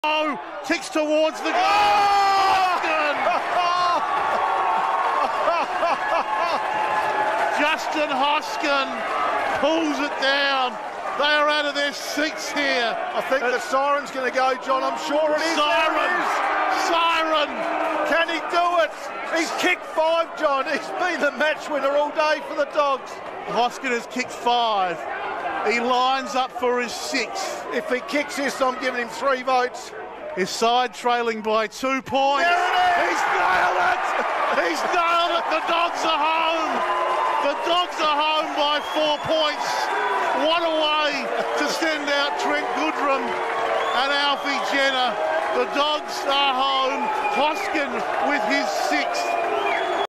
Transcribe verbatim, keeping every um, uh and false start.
Oh, kicks towards the goal. Oh! Justin Hoskin pulls it down. They are out of their seats here. I think the siren's going to go, John. I'm sure it is. Siren! Siren! Can he do it? He's kicked five, John. He's been the match winner all day for the Dogs. Hoskin has kicked five. He lines up for his sixth. If he kicks this, I'm giving him three votes. His side trailing by two points. There it is! He's nailed it! He's nailed it! The Dogs are home! The Dogs are home by four points. What a way to send out Trent Goodrum and Alfie Jenner. The Dogs are home. Hoskin with his sixth.